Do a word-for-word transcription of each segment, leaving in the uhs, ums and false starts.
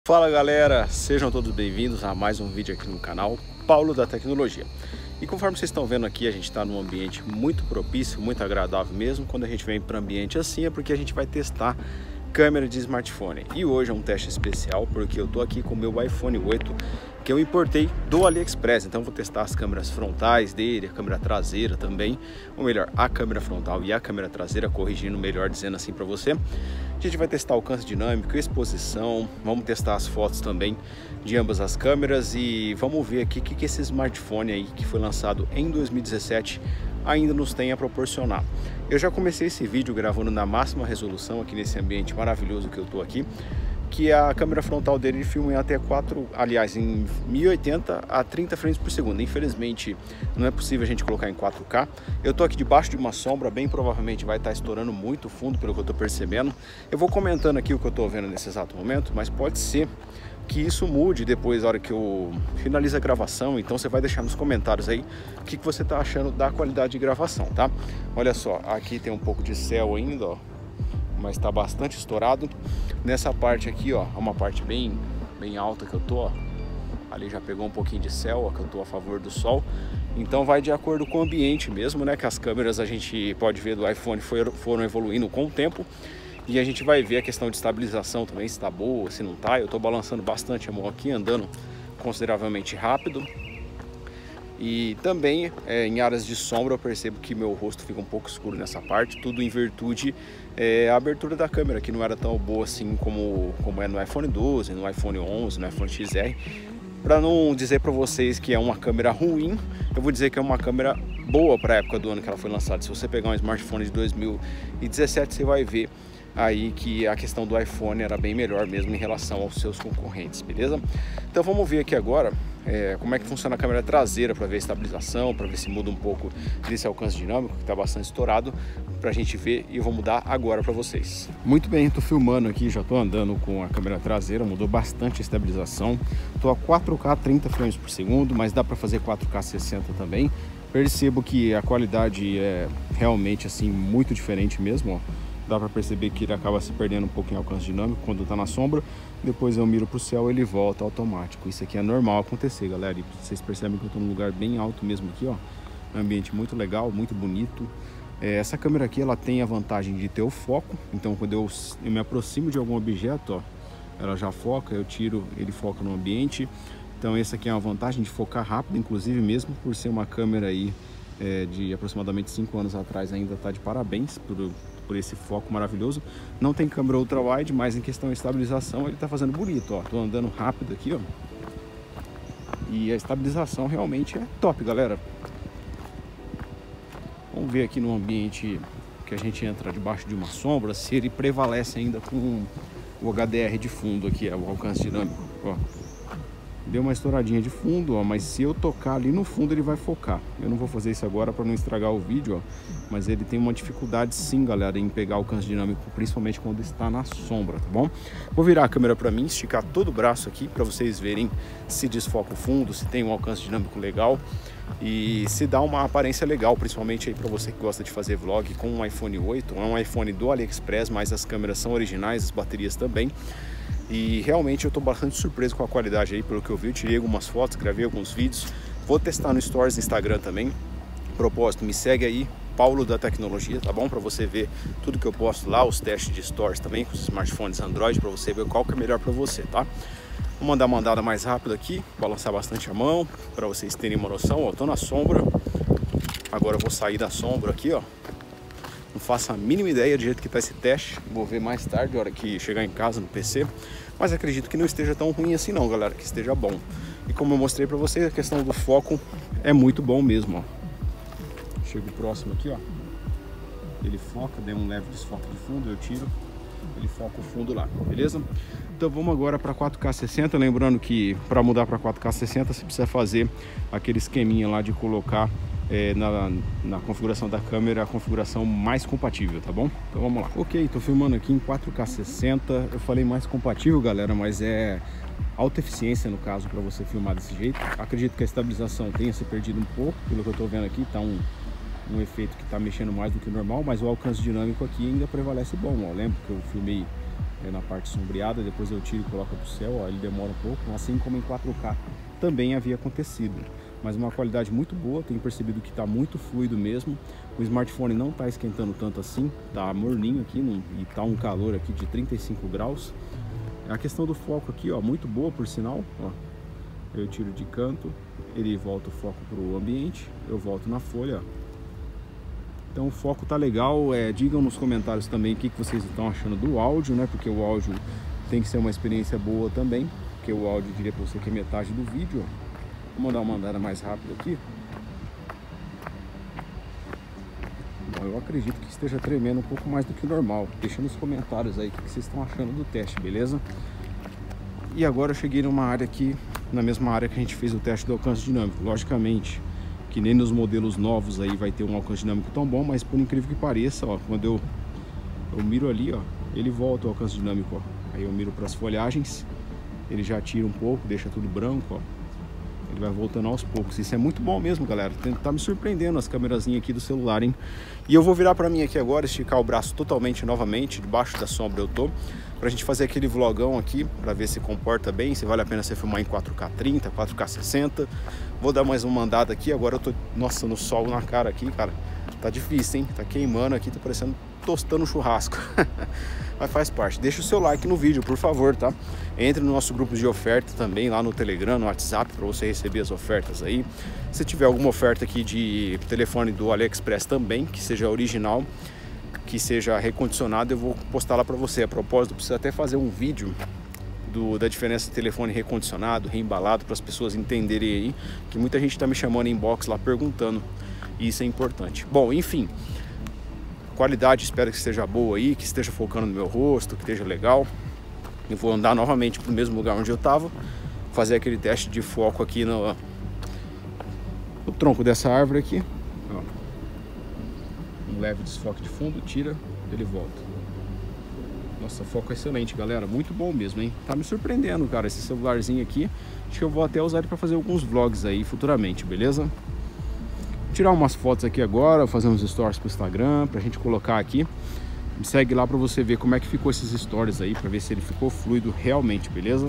Fala galera, sejam todos bem-vindos a mais um vídeo aqui no canal Paulo da Tecnologia. E conforme vocês estão vendo aqui, a gente está num ambiente muito propício, muito agradável mesmo. Quando a gente vem para um ambiente assim é porque a gente vai testar câmera de smartphone. E hoje é um teste especial porque eu tô aqui com o meu iPhone oito que eu importei do AliExpress. Então vou testar as câmeras frontais dele, a câmera traseira também, ou melhor, a câmera frontal e a câmera traseira, corrigindo melhor, dizendo assim para você. A gente vai testar alcance dinâmico, exposição, vamos testar as fotos também de ambas as câmeras e vamos ver aqui o que, que esse smartphone aí que foi lançado em dois mil e dezessete ainda nos tem a proporcionar. Eu já comecei esse vídeo gravando na máxima resolução aqui nesse ambiente maravilhoso que eu tô aqui, que a câmera frontal dele filma em até quatro, aliás, em mil e oitenta a trinta frames por segundo. Infelizmente não é possível a gente colocar em quatro K. Eu tô aqui debaixo de uma sombra, bem provavelmente vai estar estourando muito fundo pelo que eu tô percebendo. Eu vou comentando aqui o que eu tô vendo nesse exato momento, mas pode ser que isso mude depois, na hora que eu finalize a gravação. Então você vai deixar nos comentários aí o que, que você tá achando da qualidade de gravação, tá? Olha só, aqui tem um pouco de céu ainda, ó, mas está bastante estourado. Nessa parte aqui, ó, é uma parte bem, bem alta que eu tô, ó. Ali já pegou um pouquinho de céu, ó, que eu tô a favor do sol. Então vai de acordo com o ambiente mesmo, né? Que as câmeras a gente pode ver do iPhone foram, foram evoluindo com o tempo. E a gente vai ver a questão de estabilização também, se tá boa, se não tá. Eu tô balançando bastante a mão aqui, andando consideravelmente rápido. E também é, em áreas de sombra eu percebo que meu rosto fica um pouco escuro nessa parte, tudo em virtude é, a abertura da câmera, que não era tão boa assim como, como é no iPhone doze, no iPhone onze, no iPhone X R. Para não dizer para vocês que é uma câmera ruim, eu vou dizer que é uma câmera boa para a época do ano que ela foi lançada. Se você pegar um smartphone de dois mil e dezessete, você vai ver aí que a questão do iPhone era bem melhor mesmo em relação aos seus concorrentes, beleza? Então vamos ver aqui agora é, como é que funciona a câmera traseira, para ver a estabilização, para ver se muda um pouco desse alcance dinâmico que está bastante estourado, para a gente ver, e eu vou mudar agora para vocês. Muito bem, estou filmando aqui, já estou andando com a câmera traseira, mudou bastante a estabilização. Estou a quatro K trinta frames por segundo, mas dá para fazer quatro K sessenta também. Percebo que a qualidade é realmente assim muito diferente mesmo, ó. Dá para perceber que ele acaba se perdendo um pouco em alcance dinâmico quando está na sombra. Depois eu miro para o céu, ele volta automático. Isso aqui é normal acontecer, galera. E vocês percebem que eu estou num lugar bem alto mesmo aqui, ó. Um ambiente muito legal, muito bonito. É, essa câmera aqui, ela tem a vantagem de ter o foco. Então quando eu, eu me aproximo de algum objeto, ó, ela já foca, eu tiro, ele foca no ambiente. Então essa aqui é uma vantagem de focar rápido, inclusive mesmo por ser uma câmera aí é, de aproximadamente cinco anos atrás, ainda está de parabéns por por esse foco maravilhoso. Não tem câmera ultra wide, mas em questão de estabilização ele tá fazendo bonito, ó. Tô andando rápido aqui, ó. E a estabilização realmente é top, galera. Vamos ver aqui no ambiente que a gente entra debaixo de uma sombra, se ele prevalece ainda com o H D R de fundo aqui, ó, o alcance dinâmico, ó. Deu uma estouradinha de fundo, ó, mas se eu tocar ali no fundo ele vai focar. Eu não vou fazer isso agora para não estragar o vídeo, ó, mas ele tem uma dificuldade sim, galera, em pegar o alcance dinâmico, principalmente quando está na sombra, tá bom? Vou virar a câmera para mim, esticar todo o braço aqui para vocês verem se desfoca o fundo, se tem um alcance dinâmico legal e se dá uma aparência legal, principalmente aí para você que gosta de fazer vlog com um iPhone oito. É um iPhone do AliExpress, mas as câmeras são originais, as baterias também. E realmente eu estou bastante surpreso com a qualidade aí, pelo que eu vi. Eu tirei algumas fotos, gravei alguns vídeos. Vou testar no Stories no Instagram também. Propósito, me segue aí, Paulo da Tecnologia, tá bom? Para você ver tudo que eu posto lá, os testes de Stories também, com os smartphones Android, para você ver qual que é melhor para você, tá? Vou mandar uma andada mais rápida aqui, balançar bastante a mão, para vocês terem uma noção. Ó, tô na sombra, agora eu vou sair da sombra aqui, ó. Não faço a mínima ideia do jeito que tá esse teste. Vou ver mais tarde, na hora que chegar em casa no P C. Mas acredito que não esteja tão ruim assim não, galera. Que esteja bom. E como eu mostrei pra vocês, a questão do foco é muito bom mesmo, ó. Chego próximo aqui, ó. Ele foca, deu um leve desfoque de fundo, eu tiro. Ele foca o fundo lá, beleza? Então vamos agora para quatro K sessenta. Lembrando que para mudar para quatro K sessenta você precisa fazer aquele esqueminha lá de colocar É, na, na configuração da câmera a configuração mais compatível, tá bom? Então vamos lá. Ok, tô filmando aqui em quatro K sessenta. Eu falei mais compatível, galera, mas é alta eficiência no caso para você filmar desse jeito. Acredito que a estabilização tenha se perdido um pouco, pelo que eu tô vendo aqui, tá um, um efeito que tá mexendo mais do que o normal, mas o alcance dinâmico aqui ainda prevalece bom, ó. Lembro que eu filmei é, na parte sombreada, depois eu tiro e coloco para o céu, ó, ele demora um pouco, assim como em quatro K também havia acontecido. Mas uma qualidade muito boa, tenho percebido que está muito fluido mesmo. O smartphone não está esquentando tanto assim, tá morninho aqui não, e tá um calor aqui de trinta e cinco graus. A questão do foco aqui, ó, muito boa por sinal, ó. Eu tiro de canto, ele volta o foco para o ambiente, eu volto na folha, ó. Então o foco tá legal, é, digam nos comentários também o que, que vocês estão achando do áudio, né? Porque o áudio tem que ser uma experiência boa também, porque o áudio, eu diria para você que é metade do vídeo, ó. Vamos dar uma andada mais rápida aqui. Bom, eu acredito que esteja tremendo um pouco mais do que normal. Deixa nos comentários aí o que vocês estão achando do teste, beleza? E agora eu cheguei numa área aqui, na mesma área que a gente fez o teste do alcance dinâmico. Logicamente, que nem nos modelos novos aí vai ter um alcance dinâmico tão bom, mas por incrível que pareça, ó, quando eu, eu miro ali, ó, ele volta o alcance dinâmico, ó. Aí eu miro para as folhagens, ele já tira um pouco, deixa tudo branco, ó. Ele vai voltando aos poucos. Isso é muito bom mesmo, galera. Tá me surpreendendo as câmerazinhas aqui do celular, hein? E eu vou virar pra mim aqui agora, esticar o braço totalmente novamente, debaixo da sombra eu tô, pra gente fazer aquele vlogão aqui, pra ver se comporta bem, se vale a pena você filmar em quatro K trinta, quatro K sessenta. Vou dar mais uma andada aqui. Agora eu tô, nossa, no sol na cara aqui, cara. Tá difícil, hein? Tá queimando aqui, tá parecendo tostando churrasco. Mas faz parte. Deixa o seu like no vídeo, por favor, tá? Entre no nosso grupo de oferta também, lá no Telegram, no WhatsApp, para você receber as ofertas aí. Se tiver alguma oferta aqui de telefone do AliExpress também, que seja original, que seja recondicionado, eu vou postar lá para você. A propósito, precisa até fazer um vídeo do, da diferença de telefone recondicionado, reembalado, para as pessoas entenderem aí, que muita gente tá me chamando em inbox lá perguntando. E isso é importante. Bom, enfim, qualidade espero que esteja boa aí, que esteja focando no meu rosto, que esteja legal. Eu vou andar novamente para o mesmo lugar onde eu estava, fazer aquele teste de foco aqui no, no tronco dessa árvore aqui. Ó. Um leve desfoque de fundo, tira, ele volta. Nossa, foco é excelente, galera, muito bom mesmo, hein? Tá me surpreendendo, cara, esse celularzinho aqui. Acho que eu vou até usar ele para fazer alguns vlogs aí futuramente, beleza? Tirar umas fotos aqui agora, fazer uns stories pro Instagram, pra gente colocar aqui. Me segue lá pra você ver como é que ficou esses stories aí, pra ver se ele ficou fluido realmente, beleza?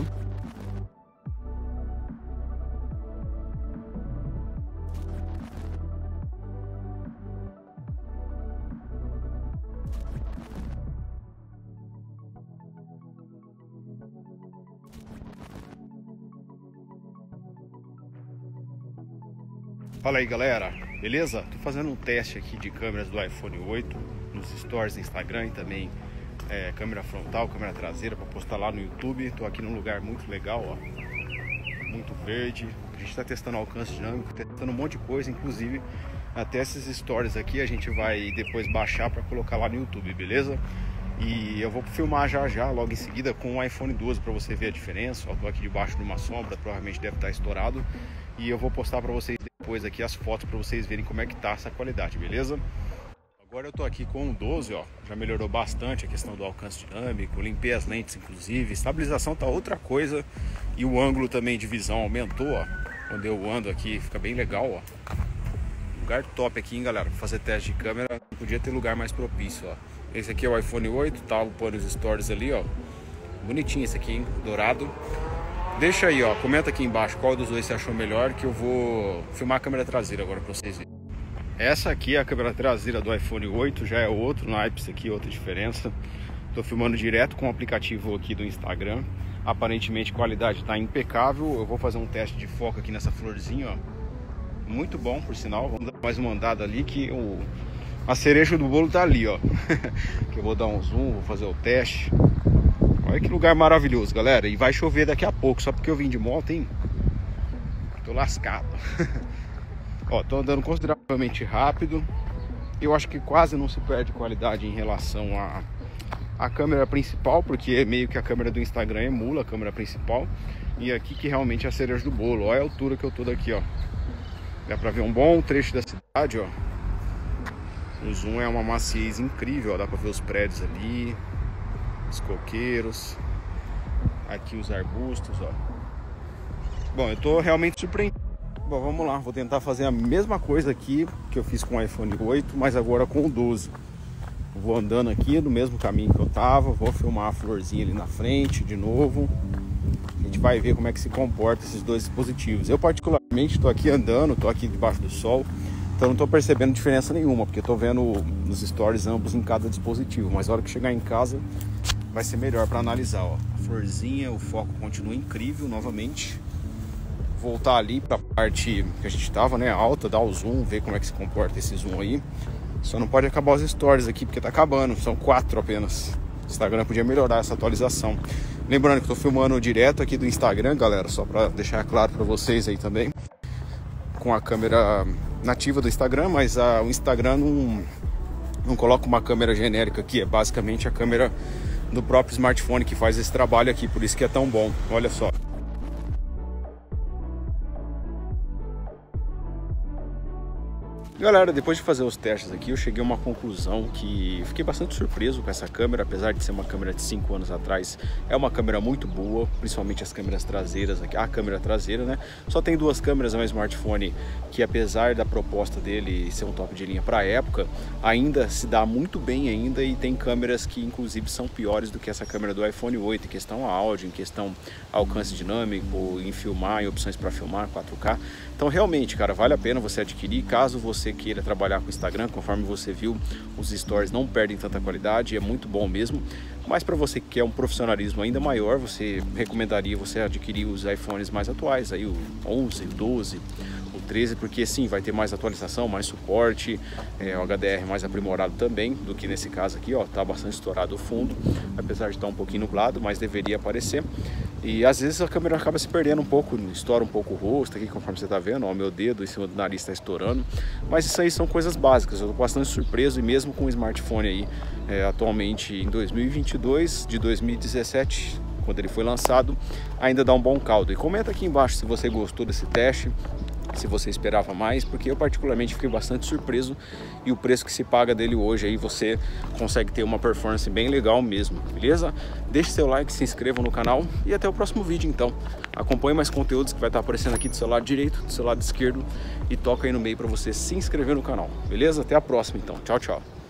Fala aí, galera, beleza? Tô fazendo um teste aqui de câmeras do iPhone oito nos stories do Instagram e também é, câmera frontal, câmera traseira para postar lá no YouTube. Tô aqui num lugar muito legal, ó, muito verde. A gente tá testando alcance dinâmico, testando um monte de coisa, inclusive até esses stories aqui a gente vai depois baixar para colocar lá no YouTube, beleza? E eu vou filmar já já, logo em seguida, com o iPhone doze para você ver a diferença. Ó, tô aqui debaixo de uma sombra, provavelmente deve estar estourado. E eu vou postar para vocês depois aqui as fotos para vocês verem como é que tá essa qualidade, beleza? Agora eu tô aqui com o doze, ó, já melhorou bastante a questão do alcance dinâmico, limpei as lentes inclusive, estabilização tá outra coisa e o ângulo também de visão aumentou, ó. Quando eu ando aqui fica bem legal, ó. Lugar top aqui, hein, galera, pra fazer teste de câmera, não podia ter lugar mais propício, ó. Esse aqui é o iPhone oito, tá upando os stories ali, ó. Bonitinho esse aqui, hein, dourado. Deixa aí, ó, comenta aqui embaixo qual dos dois você achou melhor, que eu vou filmar a câmera traseira agora pra vocês verem. Essa aqui é a câmera traseira do iPhone oito, já é outro naipe, isso aqui, outra diferença. Tô filmando direto com o aplicativo aqui do Instagram. Aparentemente a qualidade tá impecável. Eu vou fazer um teste de foco aqui nessa florzinha, ó. Muito bom, por sinal. Vamos dar mais uma andada ali que o... a cereja do bolo tá ali, ó. Que eu vou dar um zoom, vou fazer o teste. Olha que lugar maravilhoso, galera. E vai chover daqui a pouco, só porque eu vim de moto, hein? Tô lascado. Ó, tô andando consideravelmente rápido. Eu acho que quase não se perde qualidade em relação à a, a câmera principal, porque meio que a câmera do Instagram emula a câmera principal. E aqui que realmente é a cereja do bolo. Olha a altura que eu tô daqui, ó. Dá pra ver um bom trecho da cidade, ó. O zoom é uma maciez incrível, ó. Dá pra ver os prédios ali, os coqueiros, aqui os arbustos, ó. Bom, eu tô realmente surpreendido. Bom, vamos lá, vou tentar fazer a mesma coisa aqui que eu fiz com o iPhone oito, mas agora com o doze. Vou andando aqui no mesmo caminho que eu tava, vou filmar a florzinha ali na frente de novo. A gente vai ver como é que se comporta esses dois dispositivos. Eu particularmente estou aqui andando, estou aqui debaixo do sol, então não estou percebendo diferença nenhuma, porque estou vendo nos stories ambos em cada dispositivo. Mas na hora que chegar em casa vai ser melhor para analisar, ó. A florzinha, o foco continua incrível novamente. Voltar ali para a parte que a gente estava, né, alta, dar o zoom, ver como é que se comporta esse zoom aí. Só não pode acabar os stories aqui, porque tá acabando, são quatro apenas. O Instagram podia melhorar essa atualização. Lembrando que eu tô filmando direto aqui do Instagram, galera, só para deixar claro para vocês aí também, com a câmera nativa do Instagram, mas a, o Instagram não, não coloca uma câmera genérica aqui, é basicamente a câmera do próprio smartphone que faz esse trabalho aqui, por isso que é tão bom. Olha só. Galera, depois de fazer os testes aqui, eu cheguei a uma conclusão que fiquei bastante surpreso com essa câmera, apesar de ser uma câmera de cinco anos atrás, é uma câmera muito boa, principalmente as câmeras traseiras aqui, a câmera traseira, né? Só tem duas câmeras, é um smartphone que, apesar da proposta dele ser um top de linha para a época, ainda se dá muito bem ainda, e tem câmeras que inclusive são piores do que essa câmera do iPhone oito, em questão áudio, em questão alcance dinâmico, em filmar, em opções para filmar quatro K. Então realmente, cara, vale a pena você adquirir, caso você queira trabalhar com o Instagram. Conforme você viu, os stories não perdem tanta qualidade, é muito bom mesmo. Mas para você que quer um profissionalismo ainda maior, você recomendaria você adquirir os iPhones mais atuais, aí o onze, o doze, o treze, porque sim, vai ter mais atualização, mais suporte, é, o H D R mais aprimorado também, do que nesse caso aqui, ó, tá bastante estourado o fundo, apesar de estar um pouquinho nublado, mas deveria aparecer. E às vezes a câmera acaba se perdendo um pouco, estoura um pouco o rosto aqui, conforme você tá vendo, ó, o meu dedo em cima do nariz está estourando. Mas isso aí são coisas básicas, eu tô bastante surpreso, e mesmo com o smartphone aí, é, atualmente em dois mil e vinte e dois, de dois mil e dezessete, quando ele foi lançado, ainda dá um bom caldo. E comenta aqui embaixo se você gostou desse teste, se você esperava mais, porque eu particularmente fiquei bastante surpreso, e o preço que se paga dele hoje aí você consegue ter uma performance bem legal mesmo, beleza? Deixe seu like, se inscreva no canal e até o próximo vídeo então. Acompanhe mais conteúdos que vai estar aparecendo aqui do seu lado direito, do seu lado esquerdo, e toca aí no meio para você se inscrever no canal, beleza? Até a próxima então, tchau, tchau.